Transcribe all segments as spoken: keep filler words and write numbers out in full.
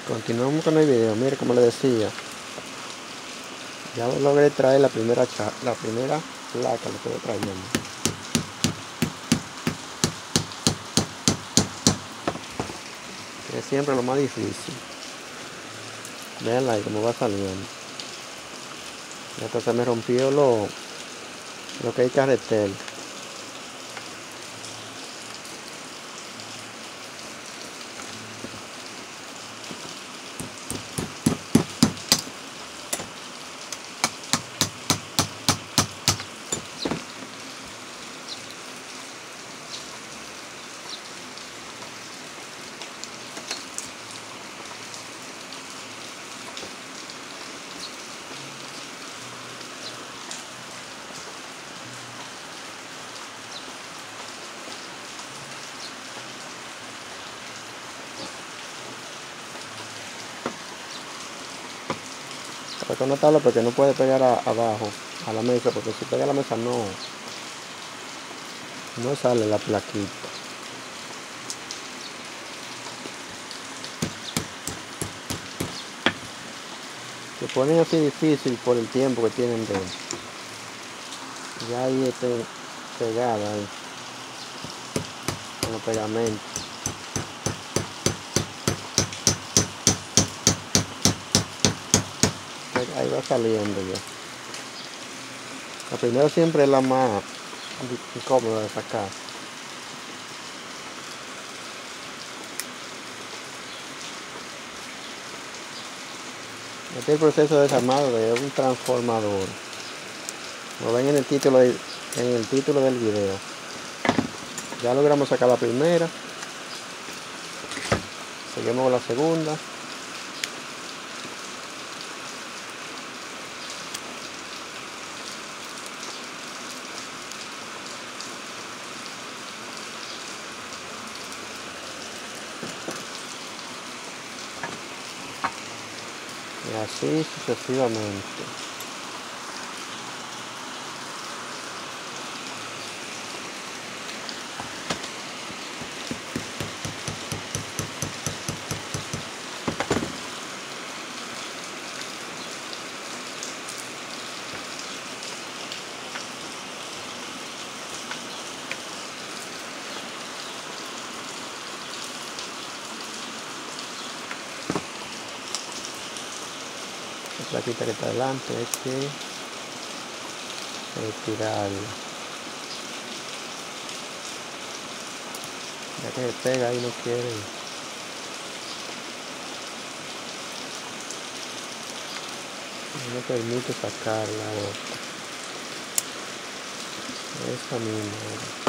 Continuamos con el video. Mire, como le decía, ya logré traer la primera la primera placa, lo estoy trayendo. Que es siempre lo más difícil. Veanla ahí como va saliendo. Y hasta se me rompió lo, lo que hay carretel. Hay que notarlo porque no puede pegar a, abajo a la mesa, porque si pega a la mesa no no sale la plaquita. Se ponen así difícil por el tiempo que tienen de ya ahí esté pegada ahí con los pegamentos. Ahí va saliendo ya. La primera siempre es la más incómoda de sacar. Este es el proceso de desarmado de un transformador. Lo ven en el título de, en el título del video. Ya logramos sacar la primera. Seguimos con la segunda. Y así sucesivamente. La plaquita que está adelante hay que retirarla, ya que se pega ahí no quiere, no permite sacar la otra, esa misma.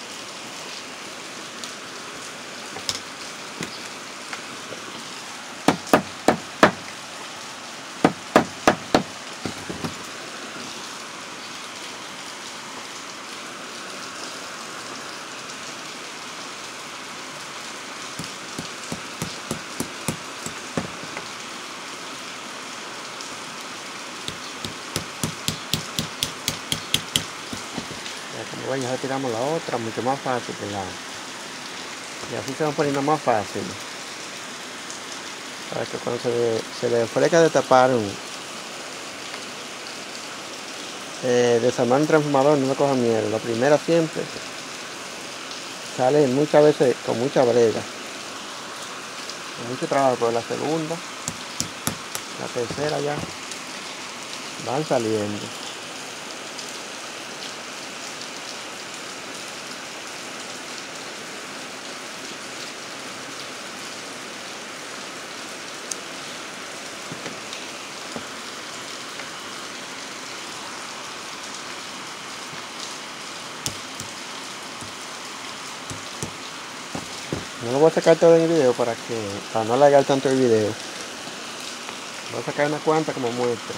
Como ven, ya retiramos la otra, mucho más fácil que la, y así se va poniendo más fácil para que cuando se le, se le ofrezca de tapar un eh, desarmar un transformador no me coja miedo. La primera siempre sale muchas veces con mucha brega, con mucho trabajo, pero la segunda, la tercera ya van saliendo. No lo voy a sacar todo en el video para que para no alargar tanto el video. Voy a sacar unas cuantas como muestra.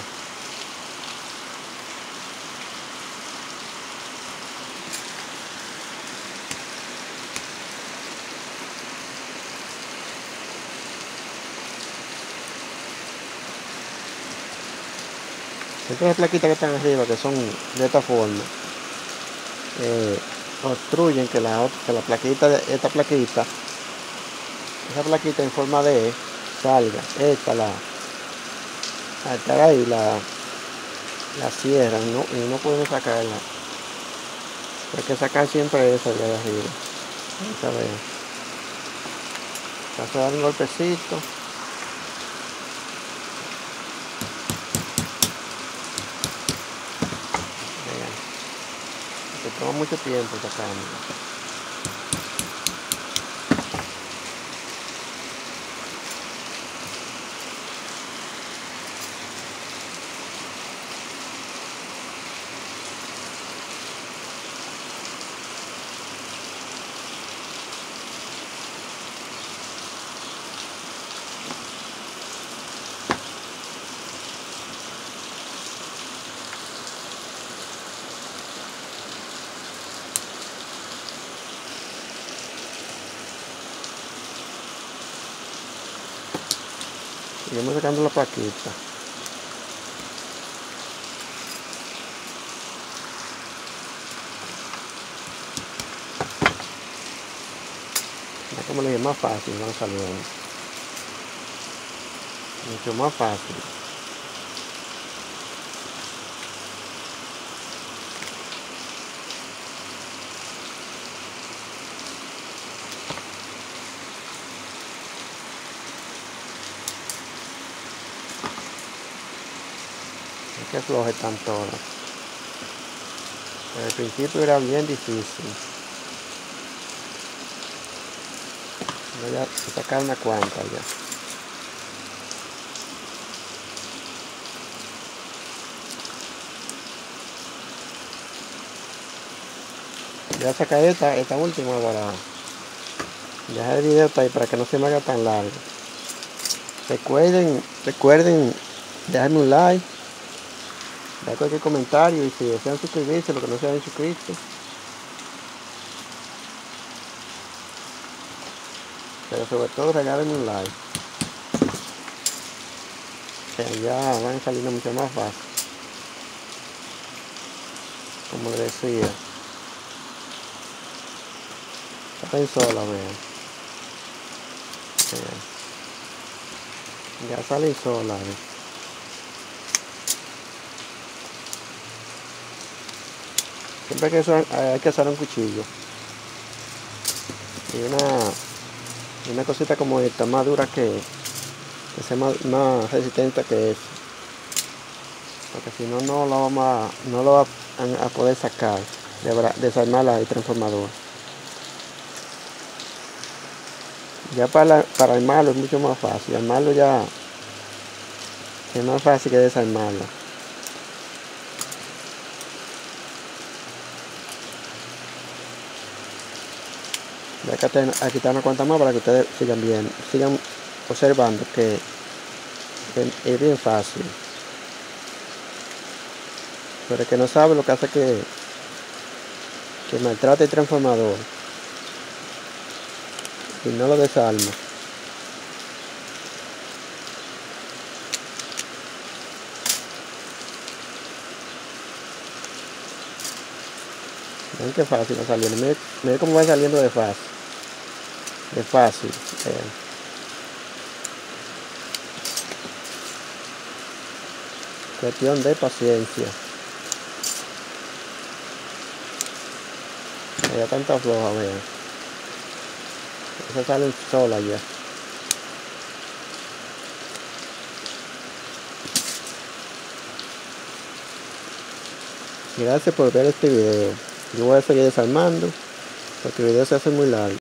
Estas plaquitas que están arriba, que son de esta forma, eh, obstruyen que la, que la plaquita, esta plaquita, esa plaquita en forma de E, salga. Esta la, al estar ahí la, la cierran, ¿no? Y no podemos sacarla. Hay que sacar siempre esa de arriba. Esta vez. Vas a dar un golpecito. Vean. Que toma mucho tiempo sacando. Seguimos sacando la paquita. Ya como le dije, más fácil, no salió. Mucho más fácil. Que floje están todas. Pero al principio era bien difícil. Voy a sacar una cuanta ya. Voy a sacar esta, esta última para dejar el video está ahí para que no se me haga tan largo. Recuerden, recuerden dejarme un like. Dar cualquier comentario y si desean suscribirse, los que no se han suscrito. Pero sobre todo regálenme un like. Que ya van saliendo mucho más fácil. Como les decía. Salen solas, vean. vean. Ya salen solas, vean. Siempre que eso hay que usar un cuchillo y una, una cosita como esta, más dura que, que sea más, más resistente que eso, porque si no no lo vamos a, no lo va a, a poder sacar, de, desarmar el transformador. Ya para, para armarlo es mucho más fácil, armarlo ya es más fácil que desarmarlo. Voy a quitar una cuanta más para que ustedes sigan viendo, sigan observando que, que es bien fácil. Pero el que no sabe lo que hace que, que maltrata el transformador y no lo desarma. Ven qué fácil va saliendo. Miren, miren cómo va saliendo de fácil. De fácil. Vean. Cuestión de paciencia. Ya tanta floja, vean. Esas salen solas ya. Gracias por ver este video. Yo voy a seguir desarmando porque el video se hace muy largo.